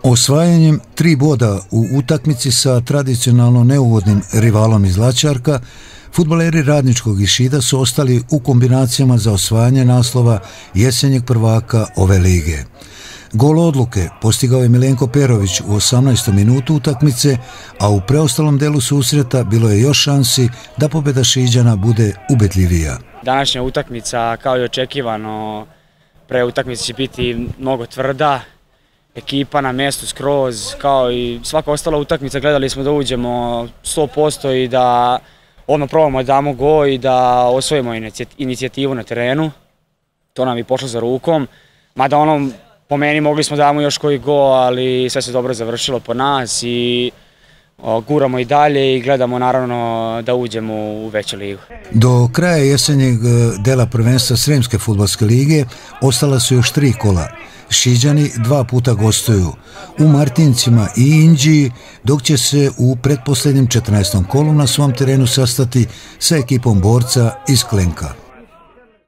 Osvajanjem 3 boda u utakmici sa tradicionalno neugodnim rivalom iz Laćarka, fudbaleri Radničkog iz Šida su ostali u kombinacijama za osvajanje naslova jesenjeg prvaka ove lige. Gol odluke postigao je Milenko Perović u 18. minutu utakmice, a u preostalom delu susreta bilo je još šansi da pobjeda Šiđana bude ubedljivija. Današnja utakmica, kao i očekivano, pre utakmice će biti mnogo tvrda. Ekipa na mjestu skroz, kao i svaka ostala utakmica, gledali smo da uđemo 100% i da odmah probamo da damo gol i da osvojimo inicijativu na terenu. To nam je pošlo za rukom, mada po meni mogli smo da damo još koji gol, ali sve se dobro završilo po nas i guramo i dalje i gledamo naravno da uđemo u veću ligu. Do kraja jesenjeg dela prvenstva Sremske fudbalske lige ostala su još 3 kola. Šiđani 2 puta gostuju u Martincima i Inđiji, dok će se u pretposljednjem 14. kolu na svom terenu sastati sa ekipom Borca iz Klenka.